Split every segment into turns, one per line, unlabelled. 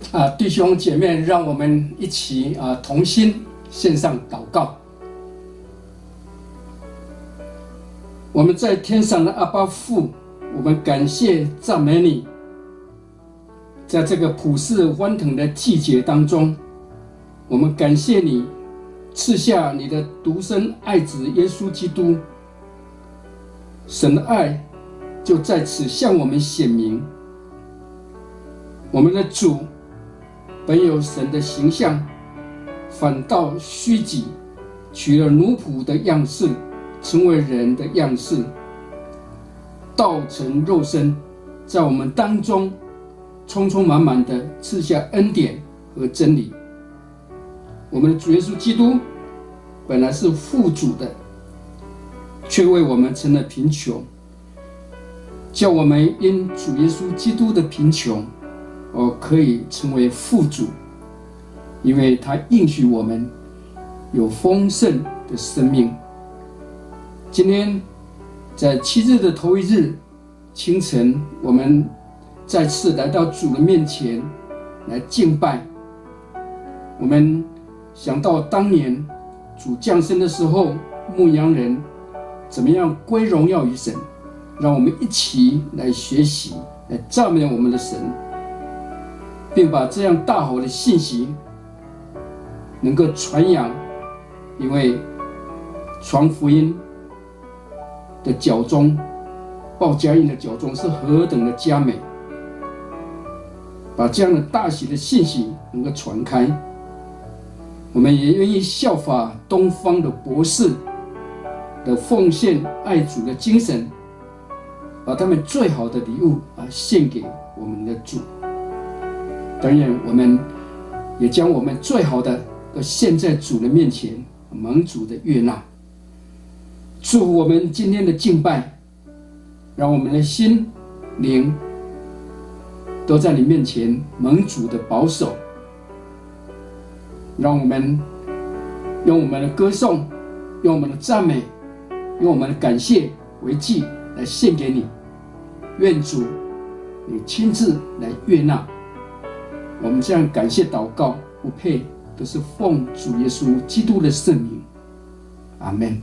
弟兄姐妹，让我们一起同心献上祷告。我们在天上的阿爸父，我们感谢赞美你，在这个普世欢腾的季节当中，我们感谢你赐下你的独生爱子耶稣基督，神的爱就在此向我们显明。我们的主本有神的形象，反倒虚己，取了奴仆的样式，成为人的样式，道成肉身，在我们当中充充满满的赐下恩典和真理。我们的主耶稣基督本来是富足的，却为我们成了贫穷，叫我们因主耶稣基督的贫穷可以成为富足，因为他应许我们有丰盛的生命。今天在7日的头一日清晨，我们再次来到主的面前来敬拜。我们想到当年主降生的时候，牧羊人怎么样归荣耀于神，让我们一起来学习，来赞美我们的神，并把这样大好的信息能够传扬。因为传福音的脚中，报佳音的脚中是何等的佳美，把这样的大喜的信息能够传开。我们也愿意效法东方的博士的奉献爱主的精神，把他们最好的礼物献给我们的主。当然我们也将我们最好的都献在主的面前，蒙主的悦纳。祝福我们今天的敬拜，让我们的心灵都在你面前蒙主的保守。让我们用我们的歌颂，用我们的赞美，用我们的感谢为祭来献给你。愿主你亲自来悦纳。我们这样感谢祷告不配，都是奉主耶稣基督的圣名。阿们。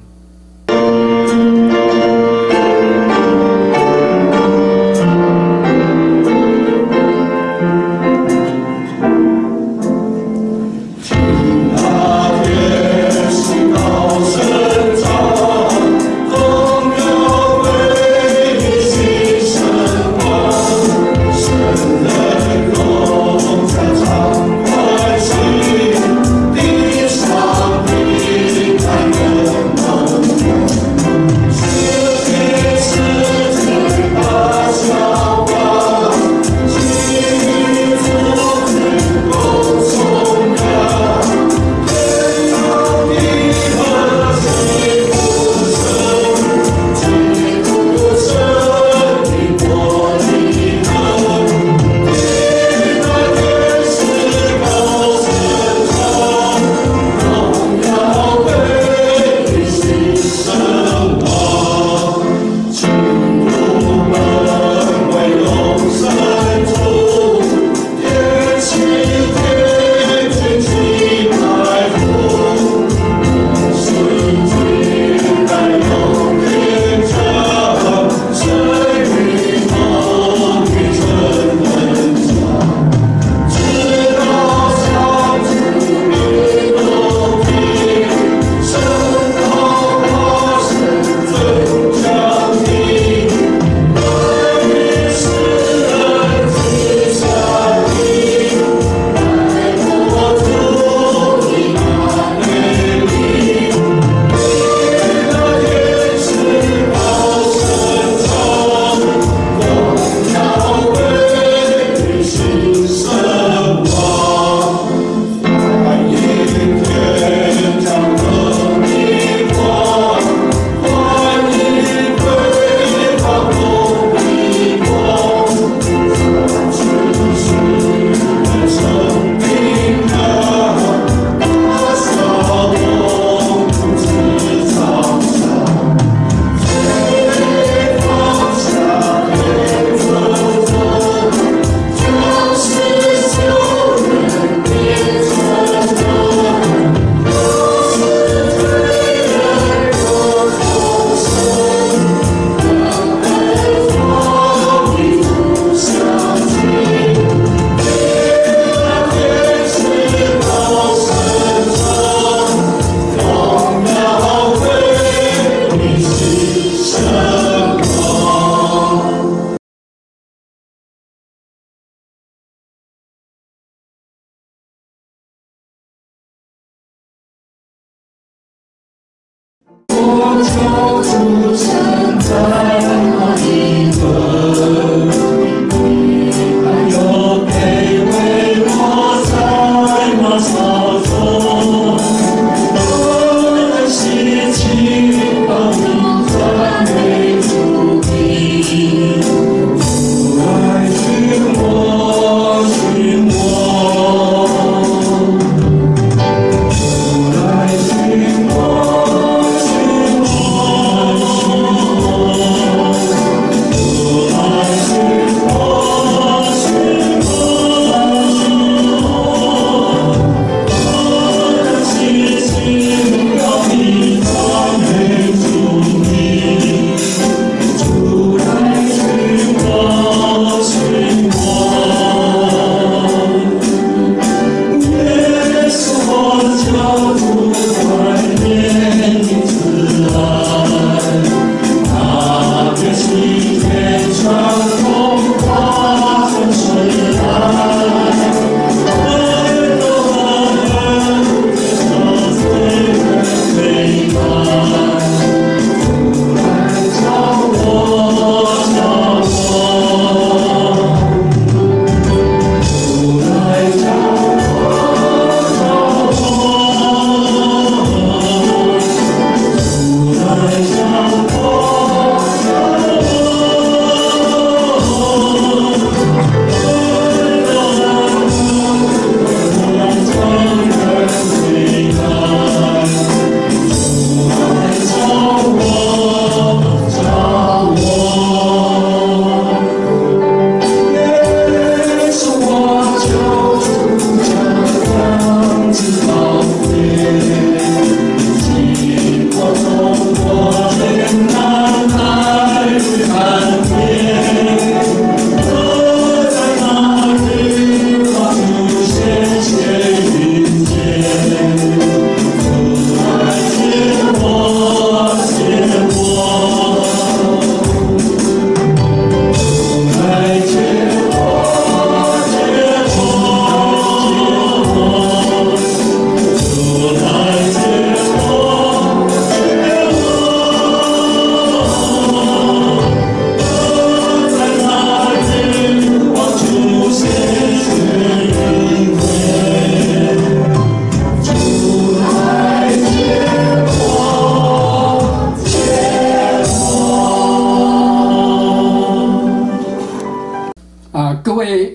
各位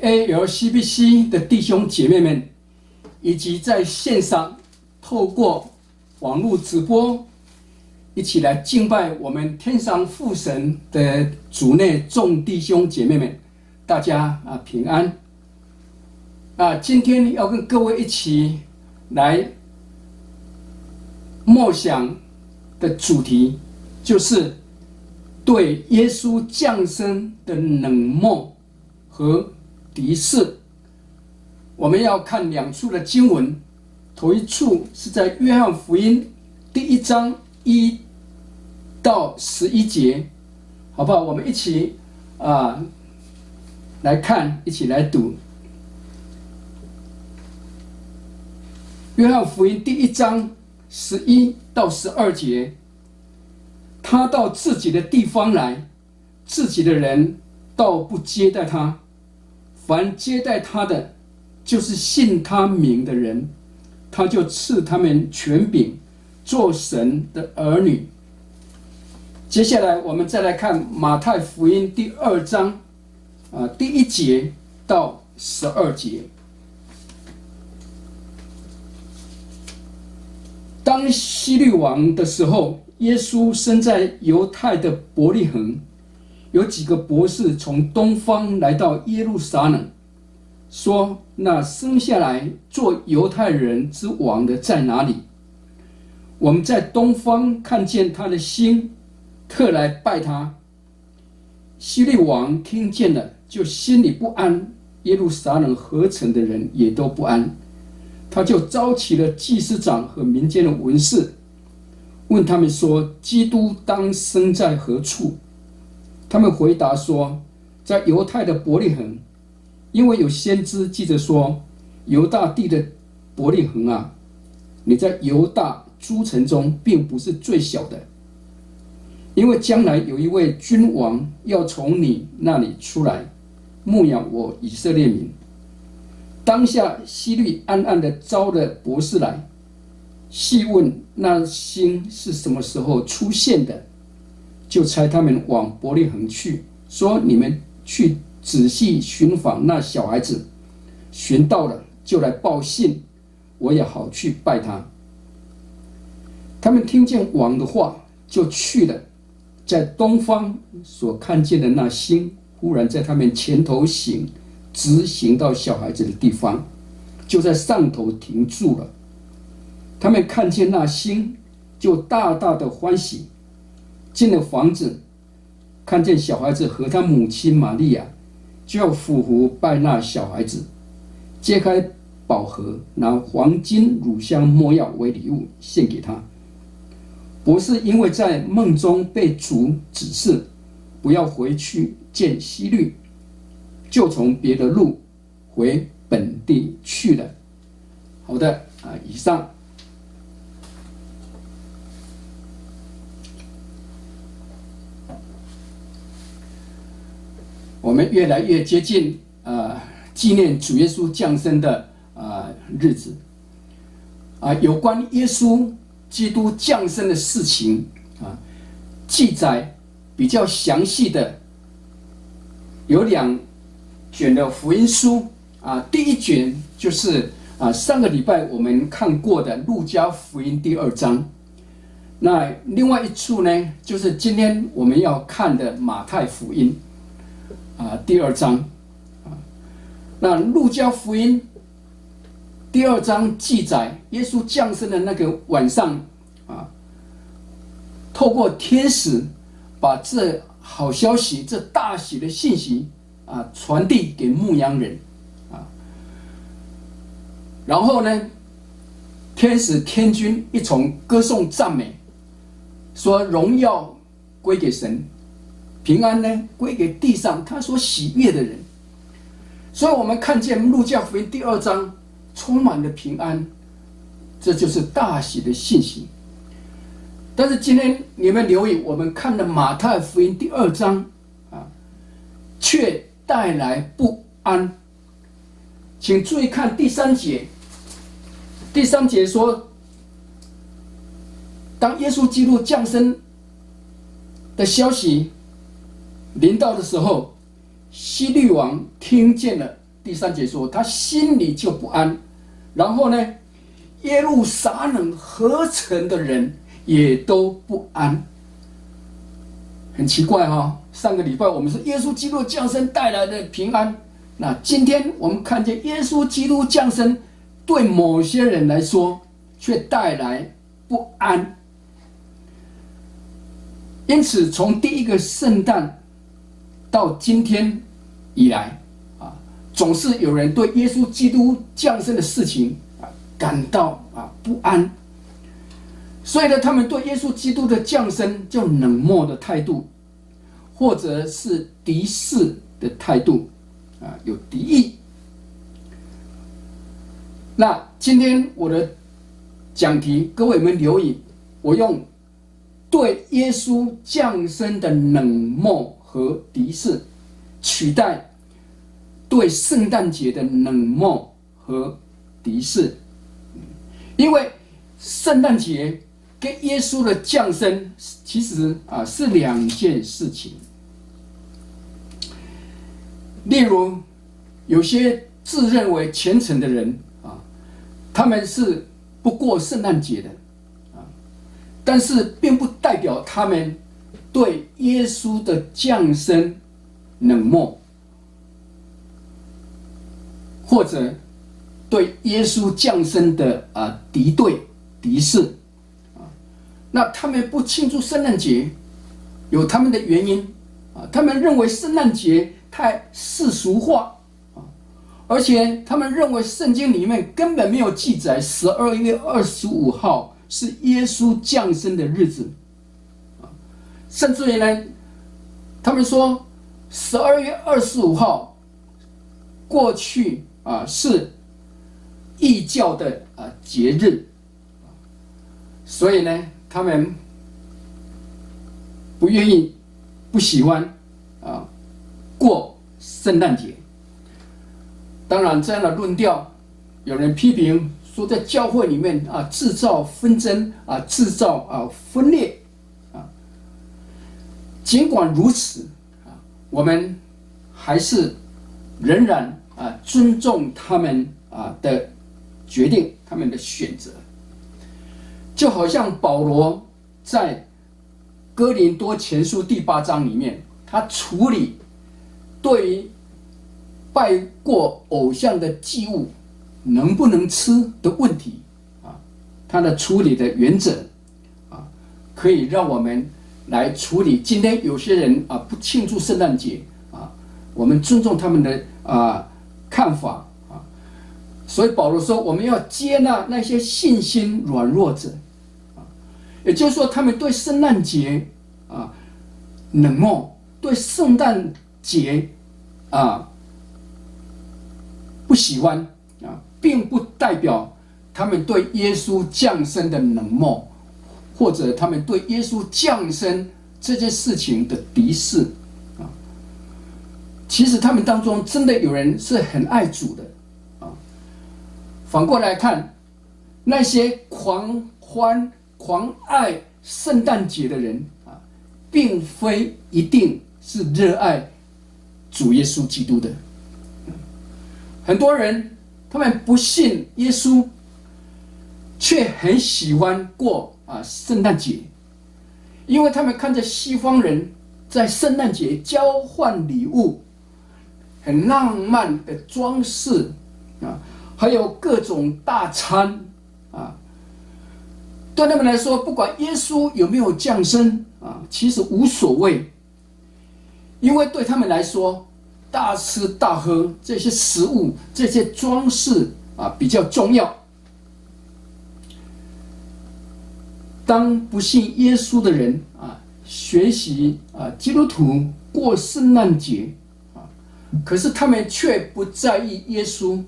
ALCBC 的弟兄姐妹们，以及在线上透过网络直播一起来敬拜我们天上父神的主内众弟兄姐妹们，大家平安。今天要跟各位一起来默想的主题，就是对耶稣降生的冷漠和敌视。我们要看两处的经文，头一处是在约翰福音第1章1到11节，好不好？我们一起来看，一起来读。约翰福音第1章11到12节，他到自己的地方来，自己的人倒不接待他，凡接待他的，就是信他名的人，他就赐他们权柄，做神的儿女。接下来我们再来看马太福音第2章第1节到12节。当希律王的时候，耶稣生在犹太的伯利恒，有几个博士从东方来到耶路撒冷，说：那生下来做犹太人之王的在哪里？我们在东方看见他的星，特来拜他。希律王听见了，就心里不安，耶路撒冷合城的人也都不安。他就召集了祭司长和民间的文士，问他们说：基督当生在何处？他们回答说：在犹太的伯利恒，因为有先知记着说：犹大地的伯利恒啊，你在犹大诸城中并不是最小的， 因为将来有一位君王要从你那里出来，牧养我以色列民。”当下希律暗暗的招了博士来，细问那星是什么时候出现的，就差他们往伯利恒去，说：“你们去仔细寻访那小孩子，寻到了就来报信，我也好去拜他。”他们听见王的话，就去了。在东方所看见的那星，忽然在他们前头行，直行到小孩子的地方，就在上头停住了。他们看见那星，就大大的欢喜。进了房子，看见小孩子和他母亲玛利亚，就要俯伏拜那小孩子，揭开宝盒，拿黄金、乳香、没药为礼物献给他。博士因为在梦中被主指示不要回去见希律，就从别的路回本地去了。好的以上我们越来越接近纪念主耶稣降生的日子有关耶稣基督降生的事情记载比较详细的有2卷的福音书第一卷就是上个礼拜我们看过的路加福音第2章，那另外一处呢，就是今天我们要看的马太福音第2章那路加福音第2章记载耶稣降生的那个晚上透过天使把这好消息、这大喜的信息传递给牧羊人然后呢，天使天军一同歌颂赞美，说荣耀归给神，平安呢归给地上他所喜悦的人。所以我们看见路加福音第2章充满了平安，这就是大喜的信息。但是今天你们留意，我们看的马太福音第2章却带来不安。请注意看第3节，第3节说，当耶稣基督降生的消息临到的时候，希律王听见了。第3节说，他心里就不安。然后呢，耶路撒冷合城的人也都不安。很奇怪上个礼拜我们说耶稣基督降生带来的平安，那今天我们看见耶稣基督降生对某些人来说却带来不安。因此从第一个圣诞到今天以来总是有人对耶稣基督降生的事情感到不安，所以呢，他们对耶稣基督的降生就冷漠的态度，或者是敌视的态度有敌意。那今天我的讲题，各位们留意，我用对耶稣降生的冷漠和敌视取代对圣诞节的冷漠和敌视。因为圣诞节跟耶稣的降生其实是2件事情。例如有些自认为虔诚的人他们是不过圣诞节的但是并不代表他们对耶稣的降生冷漠，或者对耶稣降生的敌对敌视那他们不庆祝圣诞节有他们的原因他们认为圣诞节太世俗化而且他们认为圣经里面根本没有记载12月25号是耶稣降生的日子甚至于呢，他们说12月25号过去是异教的节日，所以呢，他们不愿意、不喜欢过圣诞节。当然，这样的论调，有人批评说，在教会里面制造纷争制造分裂尽管如此我们还是仍然尊重他们的决定，他们的选择。就好像保罗在哥林多前书第8章里面，他处理对于拜过偶像的祭物能不能吃的问题他的处理的原则可以让我们来处理今天有些人不庆祝圣诞节我们尊重他们的看法所以保罗说，我们要接纳那些信心软弱者也就是说，他们对圣诞节冷漠，对圣诞节不喜欢并不代表他们对耶稣降生的冷漠，或者他们对耶稣降生这件事情的敌视其实他们当中真的有人是很爱主的反过来看，那些狂爱圣诞节的人并非一定是热爱主耶稣基督的。很多人他们不信耶稣，却很喜欢过圣诞节，因为他们看着西方人在圣诞节交换礼物，很浪漫的装饰还有各种大餐对他们来说，不管耶稣有没有降生其实无所谓，因为对他们来说，大吃大喝这些食物、这些装饰比较重要。当不信耶稣的人学习基督徒过圣诞节可是他们却不在意耶稣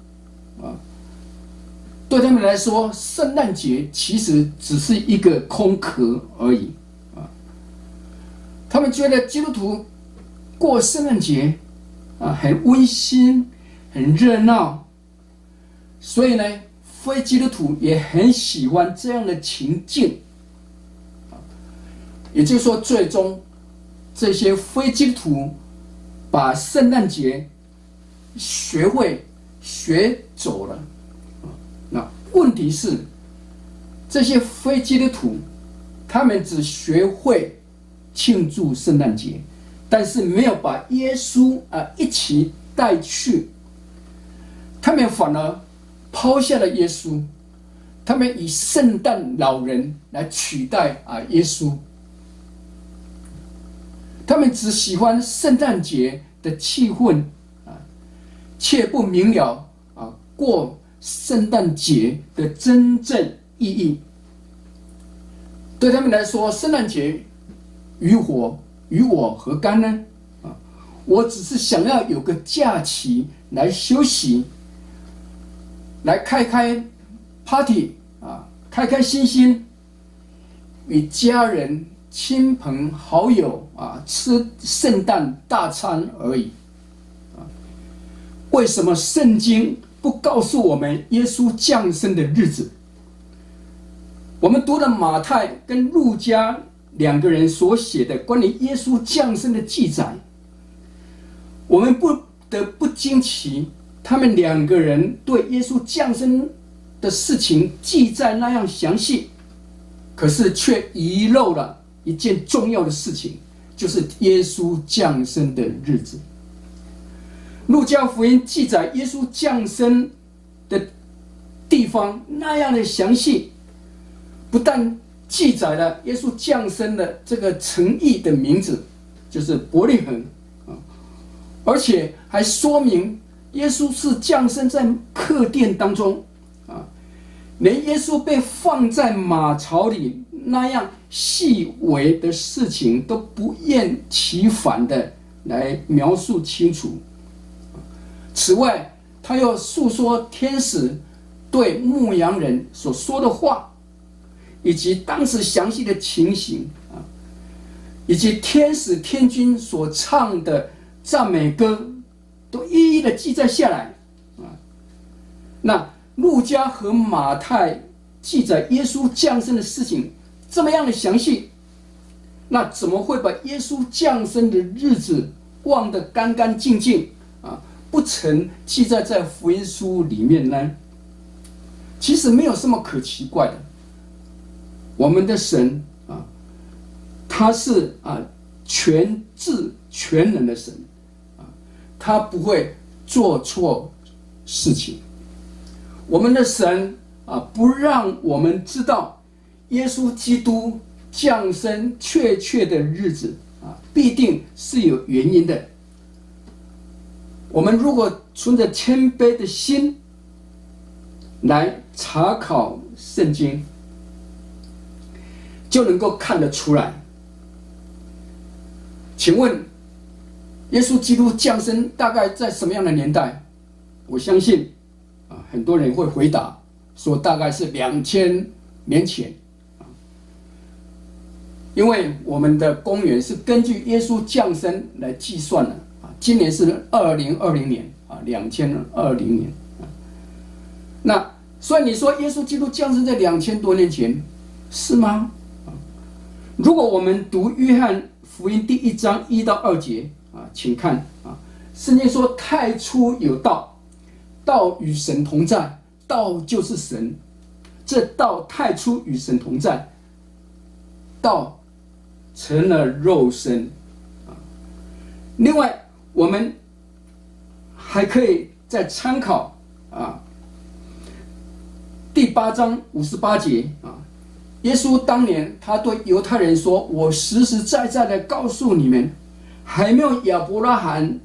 对他们来说，圣诞节其实只是一个空壳而已他们觉得基督徒过圣诞节很温馨、很热闹，所以呢，非基督徒也很喜欢这样的情境。也就是说，最终这些非基督徒把圣诞节学走了。那问题是，这些非基督徒他们只学会庆祝圣诞节，但是没有把耶稣一起带去，他们反而抛下了耶稣，他们以圣诞老人来取代耶稣，他们只喜欢圣诞节的气氛却不明了过圣诞节的真正意义。对他们来说，圣诞节与我何干呢？我只是想要有个假期来休息，来开 party 开心心，与家人、亲朋好友吃圣诞大餐而已。为什么圣经不告诉我们耶稣降生的日子？我们读了马太跟路加两个人所写的关于耶稣降生的记载，我们不得不惊奇，他们两个人对耶稣降生的事情记载那样详细，可是却遗漏了一件重要的事情，就是耶稣降生的日子。路加福音记载耶稣降生的地方那样的详细，不但记载了耶稣降生的这个城邑的名字，就是伯利恒，而且还说明耶稣是降生在客店当中，连耶稣被放在马槽里那样细微的事情都不厌其烦的来描述清楚。此外，他又述说天使对牧羊人所说的话，以及当时详细的情形以及天使天君所唱的赞美歌，都一一的记载下来啊。那路加和马太记载耶稣降生的事情这么样的详细，那怎么会把耶稣降生的日子忘得干干净净啊？不曾记载在福音书里面呢？其实没有什么可奇怪的。我们的神啊，他是全智全能的神啊，他不会做错事情。我们的神不让我们知道耶稣基督降生确切的日子必定是有原因的。我们如果存着谦卑的心来查考圣经，就能够看得出来。请问，耶稣基督降生大概在什么样的年代？我相信很多人会回答说，大概是2000年前。因为我们的公元是根据耶稣降生来计算的今年是2020年2020年。那所以你说耶稣基督降生在2000多年前，是吗？如果我们读约翰福音第1章1到2节请看圣经说太初有道，道与神同在，道就是神，这道太初与神同在，道成了肉身。另外我们还可以再参考第8章58节耶稣当年他对犹太人说，我实实在在的告诉你们，还没有亚伯拉罕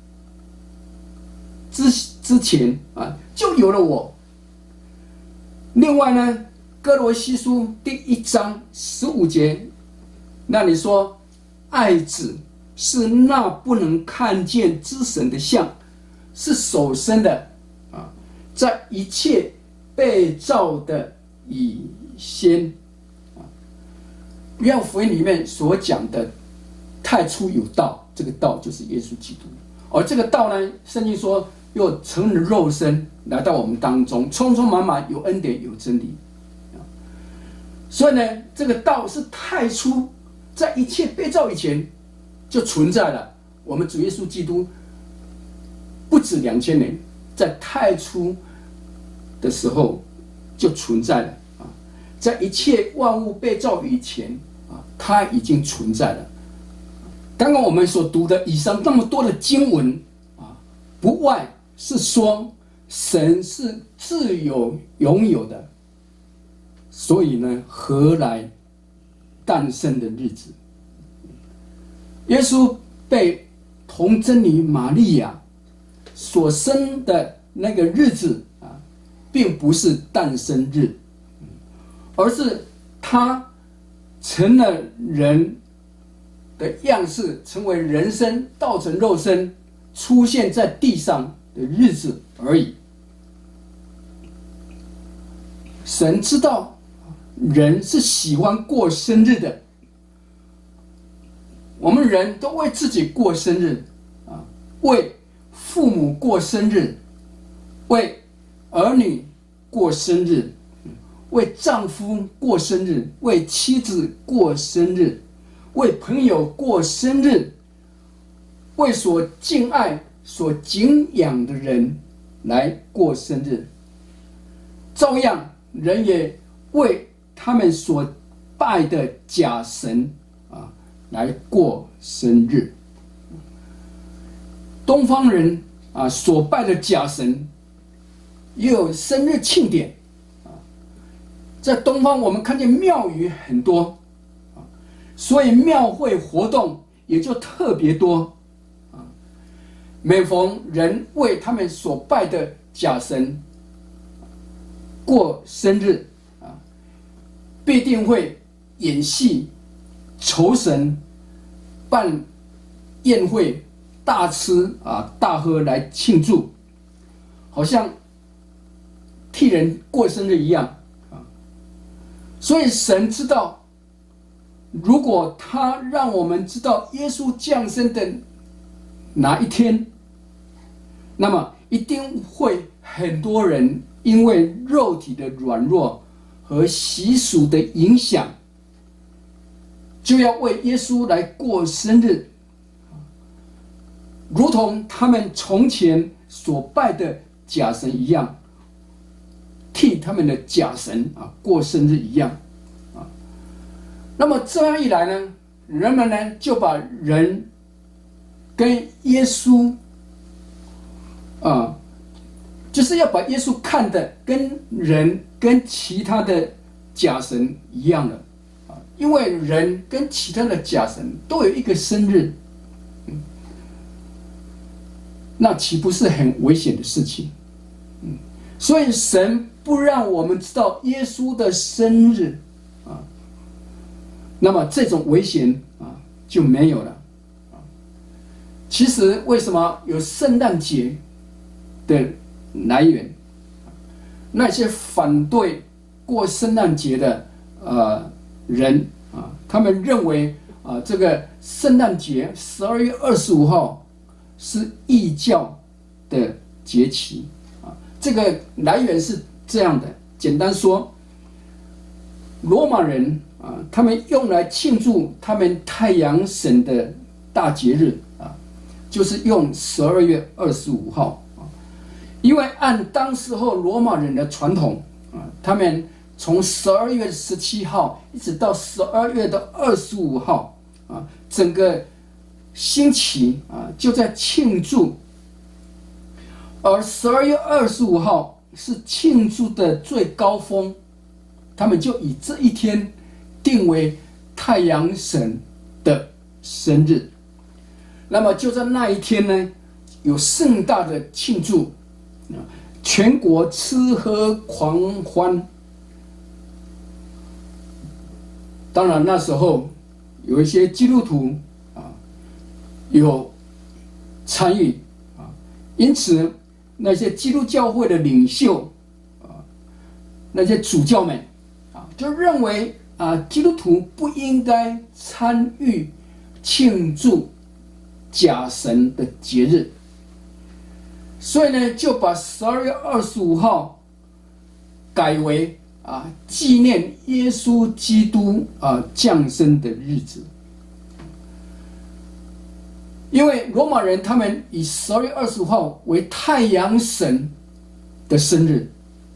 之前就有了我。另外呢，哥罗西书第1章15节那里说，爱子是那不能看见之神的像，是首生的在一切被造的以先。约翰福音里面所讲的太初有道，这个道就是耶稣基督，而这个道呢，圣经说又成了肉身来到我们当中，充充满满有恩典有真理。所以呢，这个道是太初在一切被造以前就存在了。我们主耶稣基督不止2000年，在太初的时候就存在了在一切万物被造以前它已经存在了。刚刚我们所读的以上那么多的经文不外是说神是自有拥有的，所以呢，何来诞生的日子？耶稣被童贞女玛利亚所生的那个日子并不是诞生日，而是他成了人的样式，成为人身，道成肉身，出现在地上的日子而已。神知道人是喜欢过生日的，我们人都为自己过生日为父母过生日，为儿女过生日，为丈夫过生日，为妻子过生日，为朋友过生日，为所敬爱所敬仰的人来过生日。照样人也为他们所拜的假神来过生日。东方人所拜的假神也有生日庆典在东方我们看见庙宇很多所以庙会活动也就特别多每逢人为他们所拜的假神过生日必定会演戏、酬神、办宴会、大吃大喝来庆祝，好像替人过生日一样所以神知道如果他让我们知道耶稣降生的哪一天，那么一定会很多人因为肉体的软弱和习俗的影响，就要为耶稣来过生日，如同他们从前所拜的假神一样，替他们的假神过生日一样。那么这样一来呢，人们呢就把人跟耶稣就是要把耶稣看的跟人跟其他的假神一样了，因为人跟其他的假神都有一个生日，那岂不是很危险的事情？所以神不让我们知道耶稣的生日那么这种危险就没有了。其实为什么有圣诞节的来源？那些反对过圣诞节的人他们认为这个圣诞节12月25号是异教的节期这个来源是这样的，简单说，罗马人他们用来庆祝他们太阳神的大节日就是用12月25号因为按当时候罗马人的传统他们从12月17号一直到12月的25号整个星期就在庆祝，而12月25号是庆祝的最高峰，他们就以这一天定为太阳神的生日。那么就在那一天呢，有盛大的庆祝，全国吃喝狂欢。当然那时候有一些基督徒有参与因此那些基督教会的领袖那些主教们就认为基督徒不应该参与庆祝假神的节日，所以呢就把12月25号改为纪念耶稣基督降生的日子。因为罗马人他们以12月25号为太阳神的生日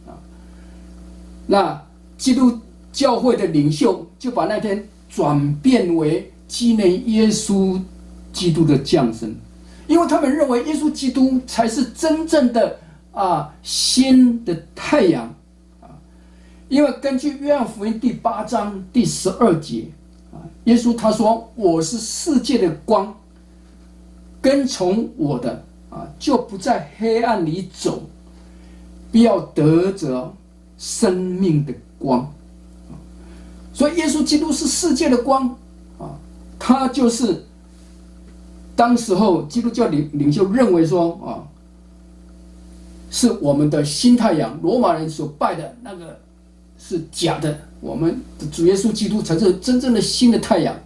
那基督教会的领袖就把那天转变为纪念耶稣基督的降生，因为他们认为耶稣基督才是真正的新的太阳因为根据约翰福音第8章第12节耶稣他说，我是世界的光，跟从我的就不在黑暗里走，必要得着生命的光。所以耶稣基督是世界的光他就是当时候基督教领袖认为说是我们的新太阳，罗马人所拜的那个是假的，我们的主耶稣基督才是真正的新的太阳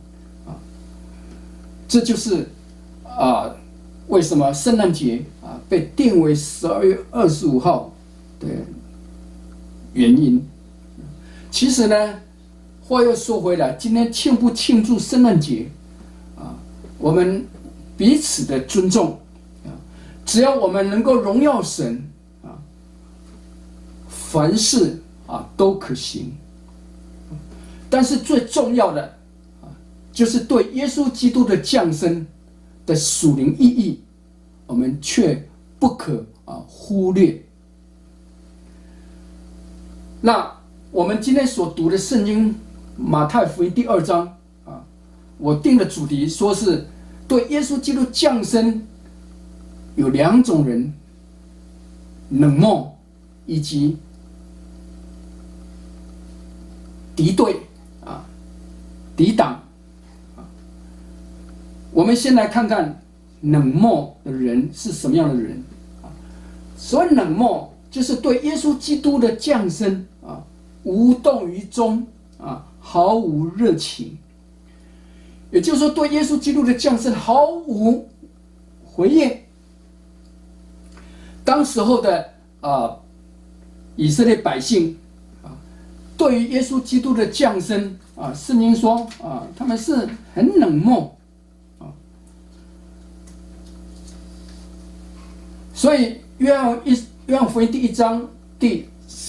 这就是为什么圣诞节被定为12月25号的原因。其实呢，话又说回来，今天庆不庆祝圣诞节我们彼此的尊重只要我们能够荣耀神凡事都可行。但是最重要的就是对耶稣基督的降生的属灵意义，我们却不可忽略。那我们今天所读的圣经马太福音第2章我定的主题说是对耶稣基督降生有2种人冷漠以及敌对抵挡。我们先来看看冷漠的人是什么样的人所谓冷漠就是对耶稣基督的降生无动于衷毫无热情，也就是说，对耶稣基督的降生毫无回应。当时候的以色列百姓对于耶稣基督的降生圣经说他们是很冷漠所以约翰福音第1章第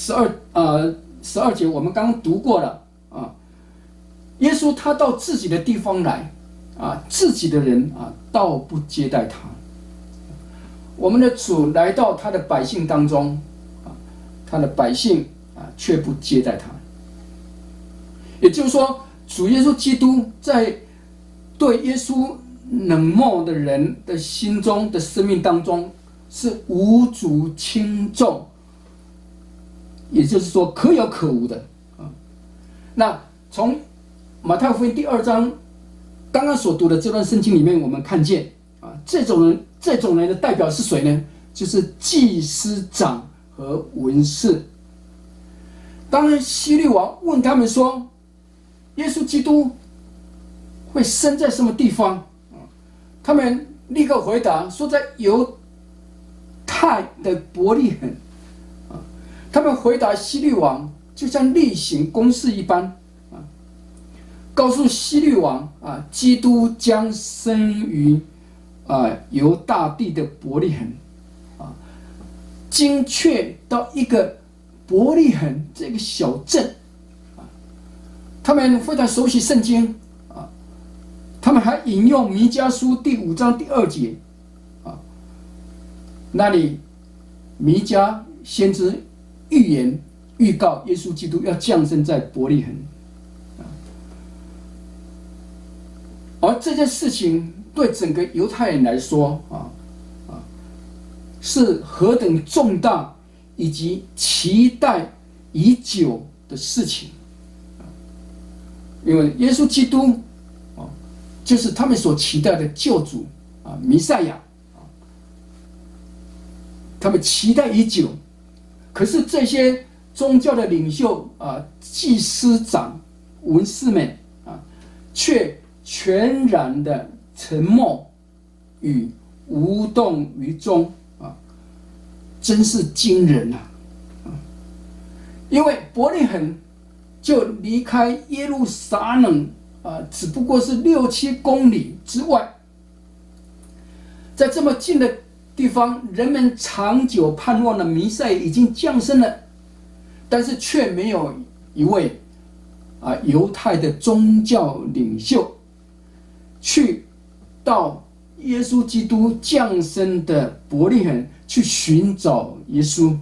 12节我们刚刚读过了耶稣他到自己的地方来自己的人倒不接待他。我们的主来到他的百姓当中他的百姓却不接待他。也就是说，主耶稣基督在对耶稣冷漠的人的心中的生命当中是无足轻重，也就是说可有可无的那从马太福音第2章刚刚所读的这段圣经里面，我们看见这种人的代表是谁呢？就是祭司长和文士。当希律王问他们说耶稣基督会生在什么地方，他们立刻回答说在犹太的伯利恒。他们回答希律王就像例行公事一般告诉希律王基督将生于犹大地的伯利恒精确到一个伯利恒这个小镇他们非常熟悉圣经他们还引用弥迦书第5章第2节那里弥迦先知预告耶稣基督要降生在伯利恒而这件事情对整个犹太人来说是何等重大以及期待已久的事情因为耶稣基督就是他们所期待的救主弥赛亚他们期待已久可是这些宗教的领袖祭司长文士们却全然的沉默与无动于衷真是惊人因为伯利恒就离开耶路撒冷只不过是6-7公里之外，在这么近的地方，人们长久盼望的弥赛已经降生了，但是却没有一位犹太的宗教领袖去到耶稣基督降生的伯利恒去寻找耶稣，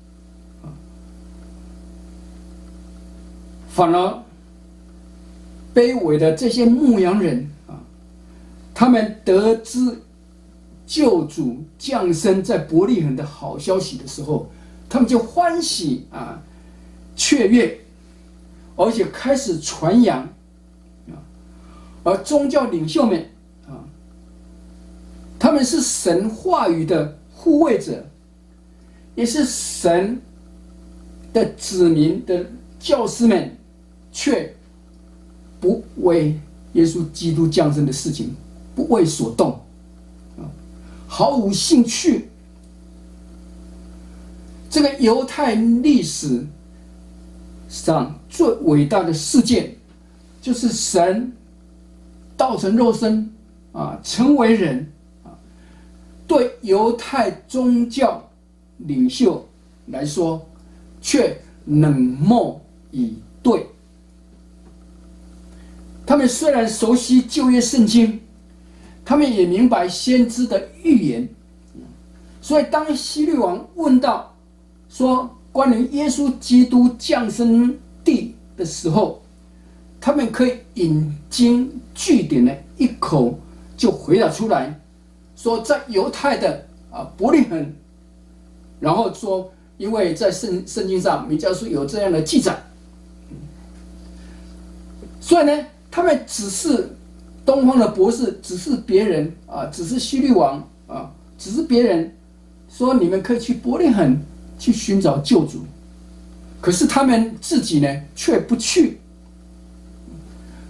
反而卑微的这些牧羊人他们得知救主降生在伯利恒的好消息的时候，他们就欢喜雀跃，而且开始传扬而宗教领袖们他们是神话语的护卫者，也是神的子民的教师们，却不为耶稣基督降生的事情不为所动，毫无兴趣。这个犹太历史上最伟大的事件，就是神道成肉身成为人，对犹太宗教领袖来说却冷漠以对。他们虽然熟悉旧约圣经，他们也明白先知的预言，所以当希律王问到说关于耶稣基督降生地的时候，他们可以引经据典的一口就回答出来，说在犹太的伯利恒，然后说因为在圣经上弥迦书有这样的记载，所以呢他们只是东方的博士，只是别人只是希律王只是别人说你们可以去伯利恒去寻找救主，可是他们自己呢却不去。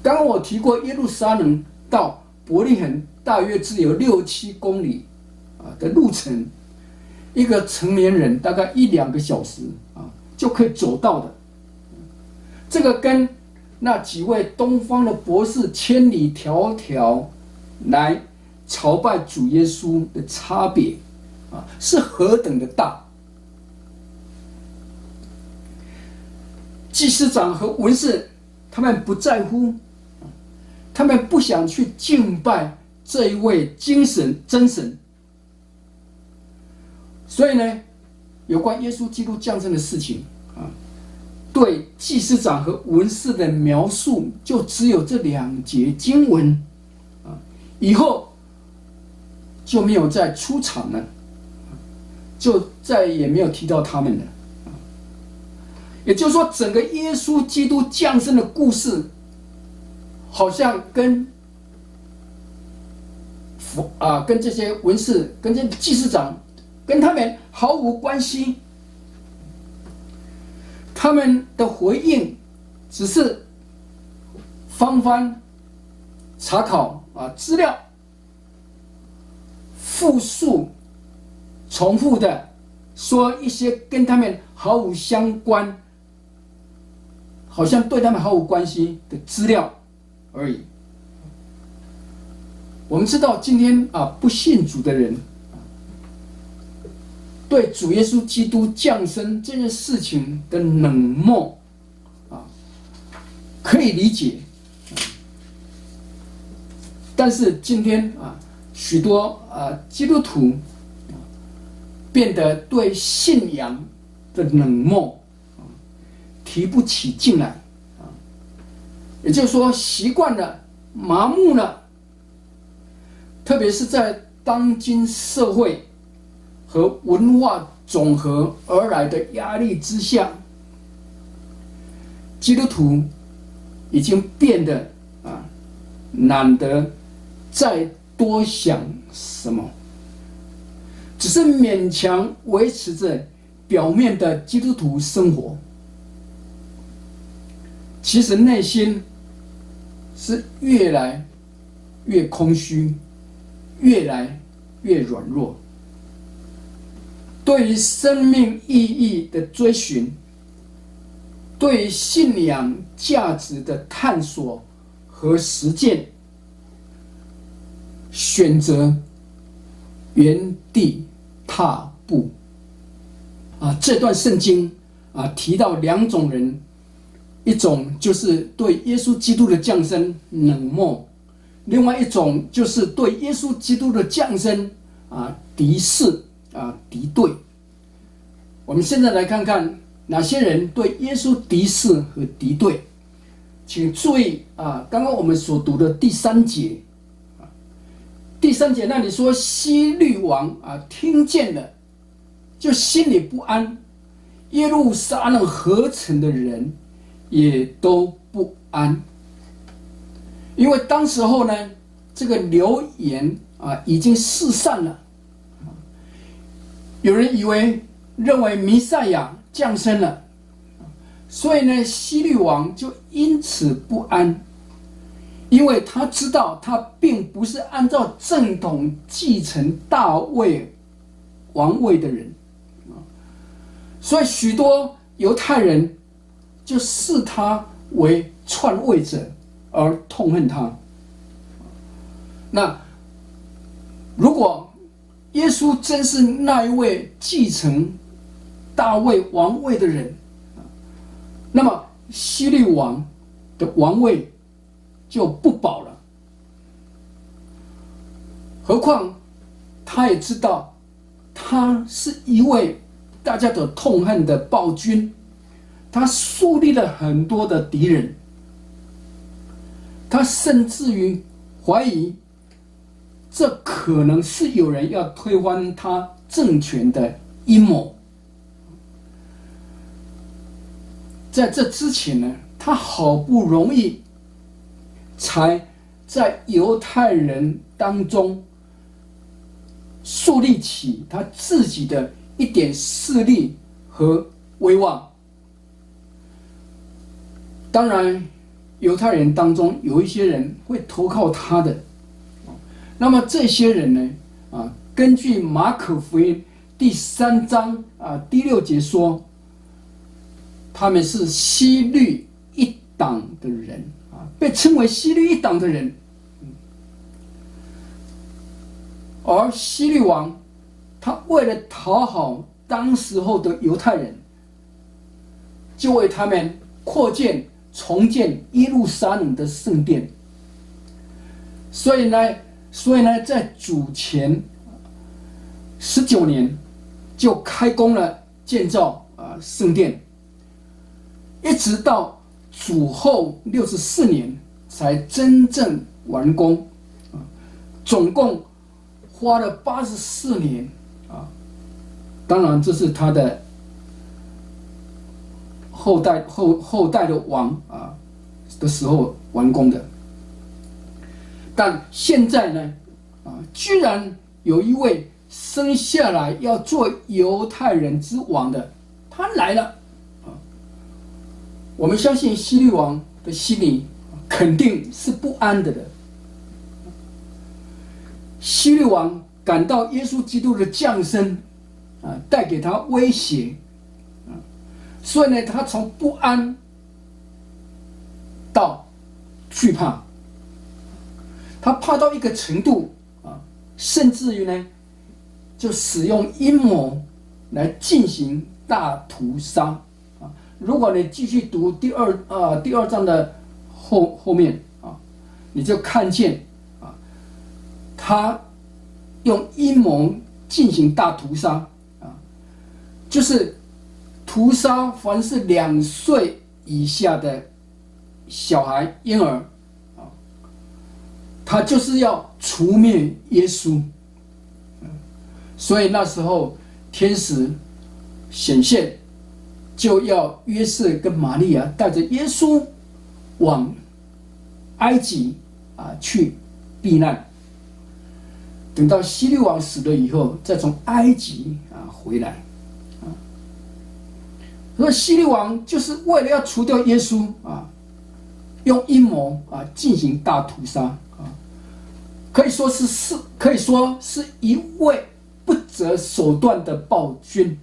刚刚我提过，耶路撒冷到伯利恒大约只有6-7公里的路程，一个成年人大概1-2个小时就可以走到的。这个跟那几位东方的博士千里迢迢来朝拜主耶稣的差别是何等的大！祭司长和文士他们不在乎，他们不想去敬拜这一位真神。所以呢，有关耶稣基督降生的事情对祭司长和文士的描述就只有这2节经文以后就没有再出场了，就再也没有提到他们了。也就是说，整个耶稣基督降生的故事，好像跟这些文士、跟这些祭司长，跟他们毫无关系。他们的回应只是翻查考资料，复述、重复的说一些跟他们毫无相关，好像对他们毫无关系的资料而已。我们知道今天不信主的人对主耶稣基督降生这件事情的冷漠可以理解。但是今天许多基督徒变得对信仰的冷漠提不起劲来也就是说习惯了、麻木了，特别是在当今社会和文化总和而来的压力之下，基督徒已经变得懒得再多想什么，只是勉强维持着表面的基督徒生活，其实内心是越来越空虚，越来越软弱。对于生命意义的追寻，对于信仰价值的探索和实践，选择原地踏步。这段圣经提到2种人，一种就是对耶稣基督的降生冷漠，另外一种就是对耶稣基督的降生敌视敌对。我们现在来看看哪些人对耶稣敌视和敌对。请注意刚刚我们所读的第3节，第3节那里说希律王听见了，就心里不安，耶路撒冷合城的人也都不安，因为当时候呢，这个流言已经四散了，有人认为弥赛亚降生了，所以呢，希律王就因此不安，因为他知道他并不是按照正统继承大卫王位的人，所以许多犹太人就视他为篡位者而痛恨他。那如果耶稣真是那一位继承大卫王位的人，那么希律王的王位就不保了。何况他也知道他是一位大家都痛恨的暴君，他树立了很多的敌人，他甚至于怀疑这可能是有人要推翻他政权的阴谋。在这之前呢，他好不容易才在犹太人当中树立起他自己的一点势力和威望。当然犹太人当中有一些人会投靠他的。那么这些人呢，根据马可福音第3章第6节说，他们是希律一党的人被称为希律一党的人。而希律王他为了讨好当时候的犹太人，就为他们重建耶路撒冷的圣殿。所以呢，在主前19年就开工了建造圣殿，一直到主后64年才真正完工，总共花了84年当然这是他的后代的王的时候完工的。但现在呢居然有一位生下来要做犹太人之王的，他来了我们相信希律王的心里肯定是不安的。希律王感到耶稣基督的降生带给他威胁，所以呢，他从不安到惧怕，他怕到一个程度甚至于呢，就使用阴谋来进行大屠杀。如果你继续读第二章的后面你就看见他用阴谋进行大屠杀就是屠杀凡是2岁以下的小孩婴儿他就是要除灭耶稣。所以那时候天使显现，就要约瑟跟玛利亚带着耶稣往埃及去避难，等到希律王死了以后，再从埃及回来。所以希律王就是为了要除掉耶稣用阴谋进行大屠杀可以说是一位不择手段的暴君。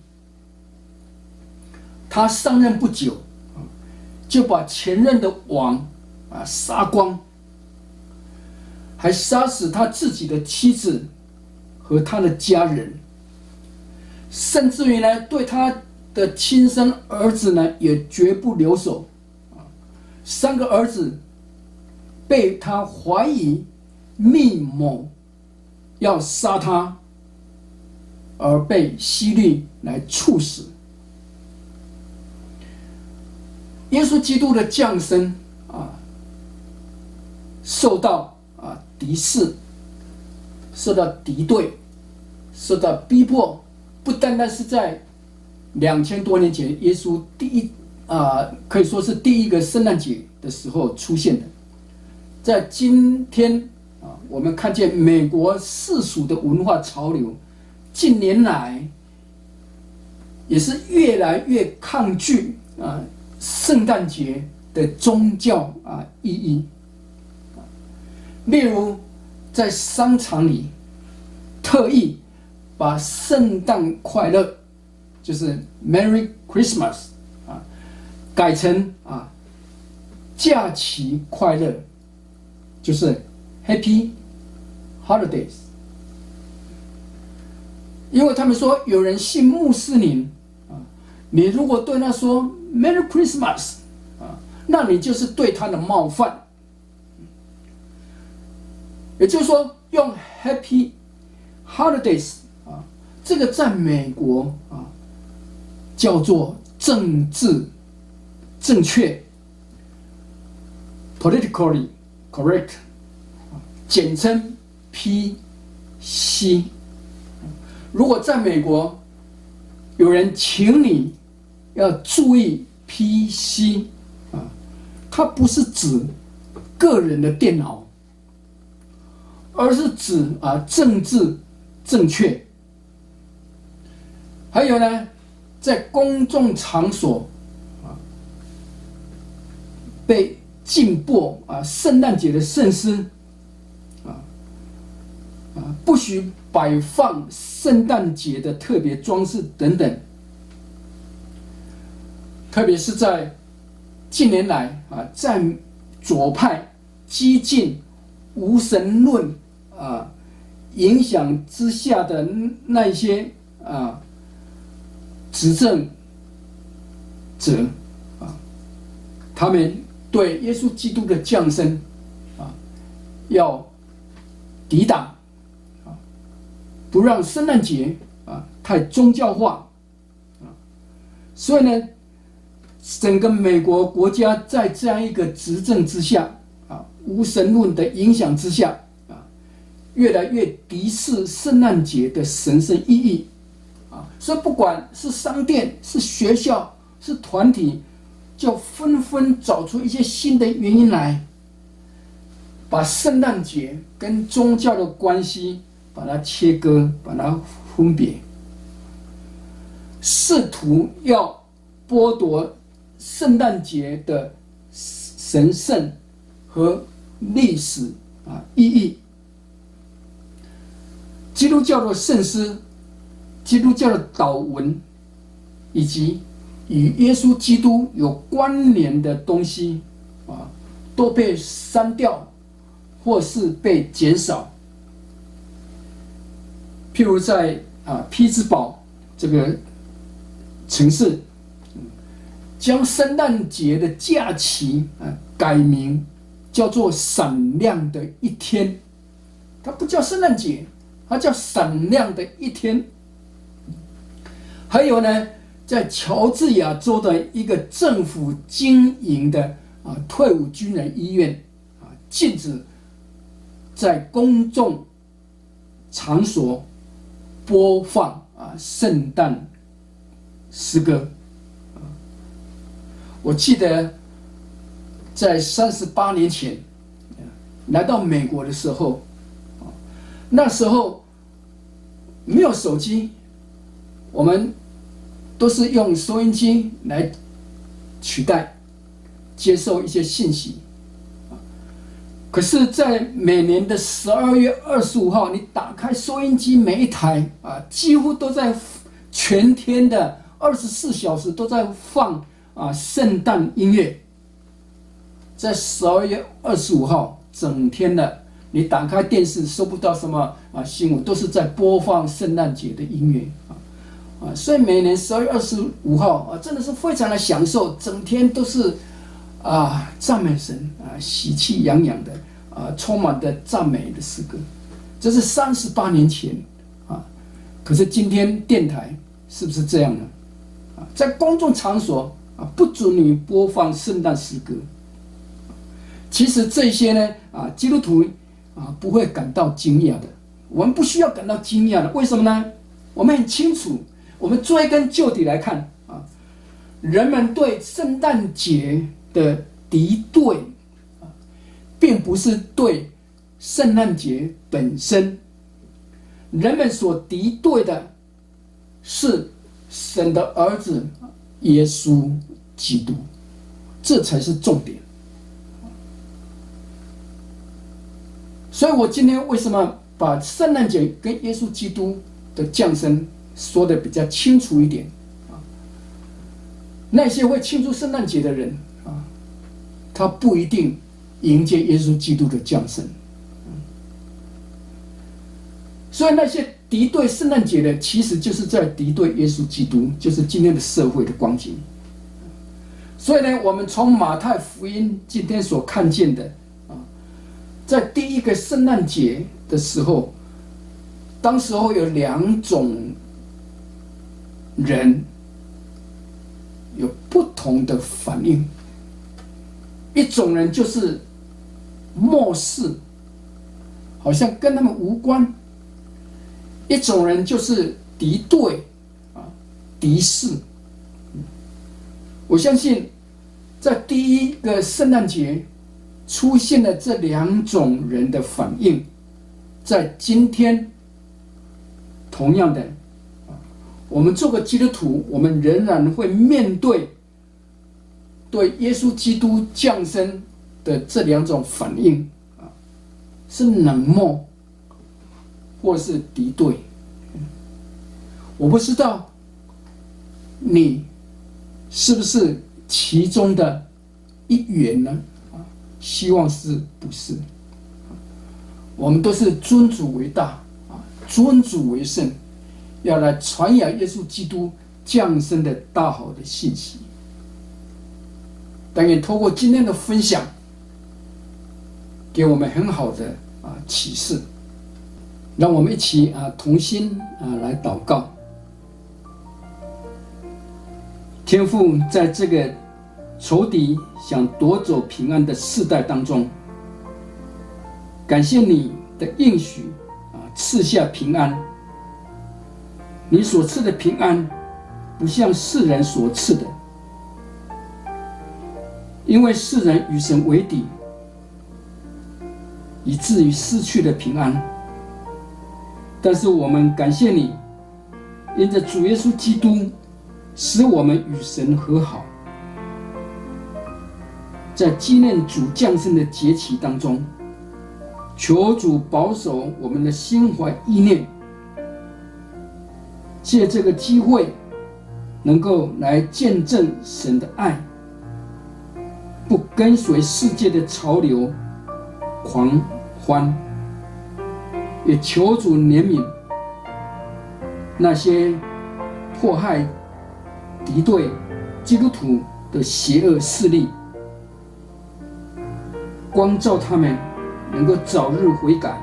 他上任不久就把前任的王杀光，还杀死他自己的妻子和他的家人，甚至于呢，对他的亲生儿子呢也绝不留手。3个儿子被他怀疑密谋要杀他，而被希律来处死。耶稣基督的降生受到敌视，受到敌对，受到逼迫，不单单是在2000多年前耶稣可以说是第一个圣诞节的时候出现的。在今天我们看见美国世俗的文化潮流近年来也是越来越抗拒圣诞节的宗教意义。例如在商场里特意把圣诞快乐就是 Merry Christmas 改成假期快乐，就是 Happy Holidays。 因为他们说有人信穆斯林你如果对他说 Merry Christmas 那你就是对他的冒犯。也就是说用 Happy Holidays 这个在美国叫做政治正确 politically correct， 简称 PC。 如果在美国有人请你要注意 PC 它不是指个人的电脑，而是指政治正确。还有呢，在公众场所被禁播圣诞节的圣诗，不许摆放圣诞节的特别装饰等等。特别是在近年来在左派激进无神论影响之下的那一些执政者他们对耶稣基督的降生要抵挡不让圣诞节太宗教化所以呢，整个美国国家在这样一个执政之下无神论的影响之下越来越敌视圣诞节的神圣意义所以不管是商店、是学校、是团体，就纷纷找出一些新的原因来，把圣诞节跟宗教的关系把它切割、把它分别，试图要剥夺圣诞节的神圣和历史意义。基督教的圣诗、基督教的祷文，以及与耶稣基督有关联的东西都被删掉，或是被减少。譬如在匹兹堡这个城市，将圣诞节的假期改名叫做闪亮的一天，它不叫圣诞节，它叫闪亮的一天。还有呢，在乔治亚州的一个政府经营的退伍军人医院禁止在公众场所播放圣诞诗歌。我记得在38年前来到美国的时候，那时候没有手机，我们都是用收音机来取代接受一些信息。可是在每年的12月25号，你打开收音机，每一台几乎都在全天的24小时都在放圣诞音乐。在12月25号整天的，你打开电视收不到什么新闻，都是在播放圣诞节的音乐所以每年12月25号真的是非常的享受，整天都是赞美神喜气洋洋的充满的赞美的诗歌。这是38年前可是今天电台是不是这样呢？在公众场所不准你播放圣诞诗歌。其实这些呢基督徒不会感到惊讶的，我们不需要感到惊讶的。为什么呢？我们很清楚，我们追根究底来看人们对圣诞节的敌对并不是对圣诞节本身，人们所敌对的是神的儿子耶稣基督，这才是重点。所以我今天为什么把圣诞节跟耶稣基督的降生说的比较清楚一点那些会庆祝圣诞节的人他不一定迎接耶稣基督的降生。所以那些敌对圣诞节的，其实就是在敌对耶稣基督，就是今天的社会的光景。所以呢，我们从马太福音今天所看见的在第一个圣诞节的时候，当时候有2种人有不同的反应。一种人就是漠视，好像跟他们无关；一种人就是敌对敌视。我相信在第一个圣诞节出现了这2种人的反应，在今天同样的我们做个基督徒，我们仍然会面对对耶稣基督降生的这两种反应啊，是冷漠或是敌对。我不知道你是不是其中的一员呢？希望是不是？我们都是尊主为大啊，尊主为圣，要来传扬耶稣基督降生的大好的信息。但愿透过今天的分享，给我们很好的启示。让我们一起同心来祷告。天父，在这个仇敌想夺走平安的世代当中，感谢你的应许赐下平安。你所赐的平安不像世人所赐的，因为世人与神为敌，以至于失去了平安。但是我们感谢你，因着主耶稣基督使我们与神和好。在纪念主降生的节期当中，求主保守我们的心怀意念，借这个机会能够来见证神的爱，不跟随世界的潮流狂欢，也求主怜悯那些迫害敌对基督徒的邪恶势力，光照他们能够早日悔改，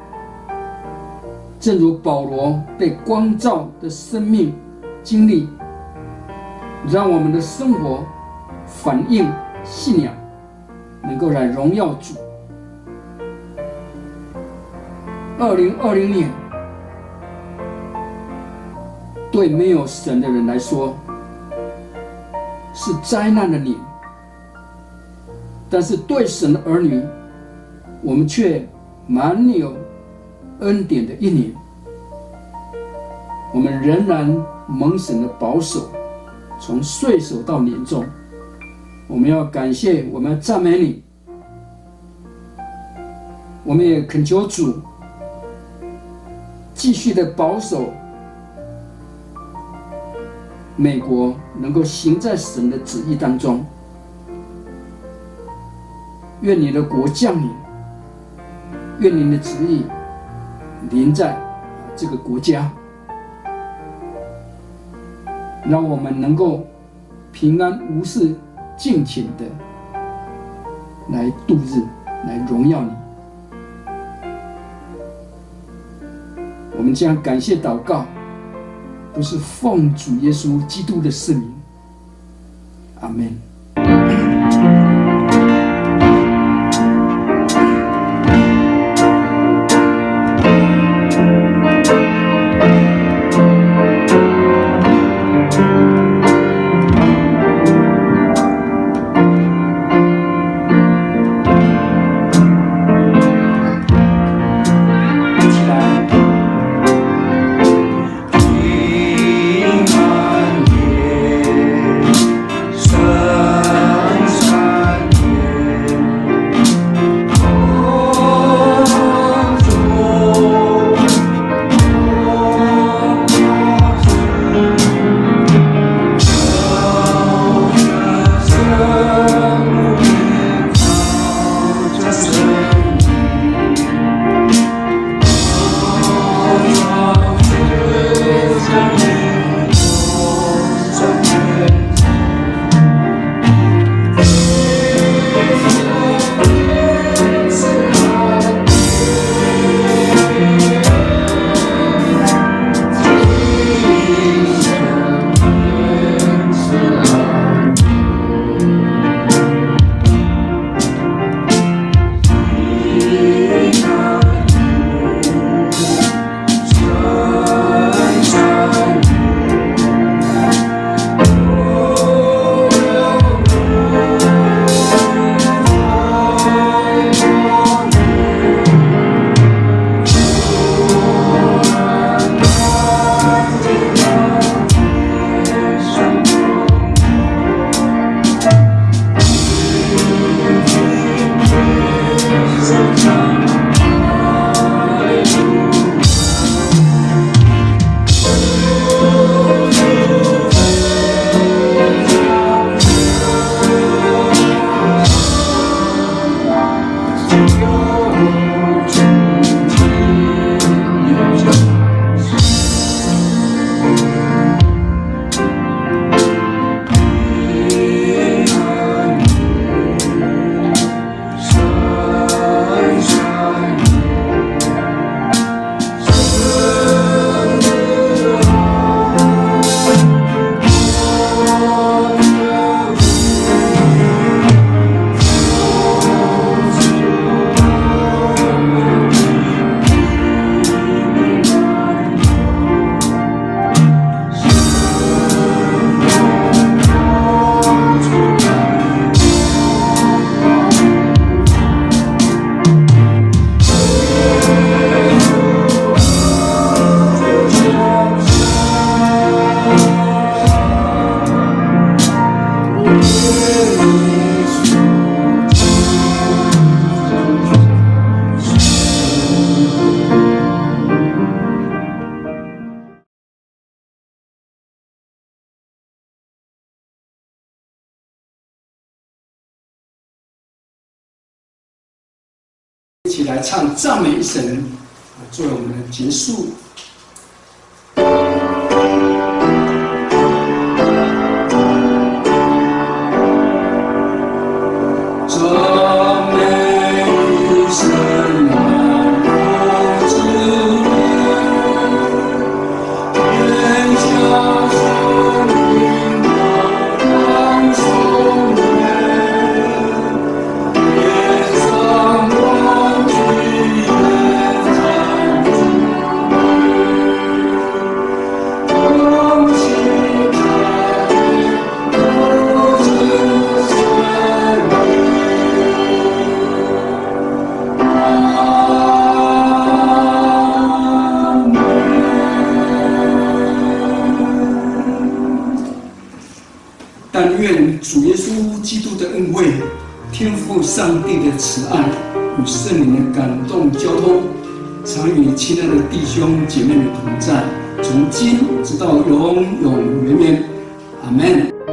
正如保罗被光照的生命经历，让我们的生活反映信仰，能够来荣耀主。2020年对没有神的人来说是灾难的年，但是对神的儿女，我们却满有恩典的一年。我们仍然蒙神的保守，从岁首到年终，我们要感谢，我们要赞美你。我们也恳求主继续的保守美国，能够行在神的旨意当中。愿你的国降临，愿你的旨意临在这个国家，让我们能够平安无事、尽情的来度日，来荣耀你。我们将感谢祷告，都是奉主耶稣基督的圣名，阿们。
平安夜，神。
起来唱赞美神，作为我们的结束。但愿主耶稣基督的恩惠、天父上帝的慈爱与圣灵的感动交通，常与亲爱的弟兄姐妹们同在，从今直到永永远远。阿们。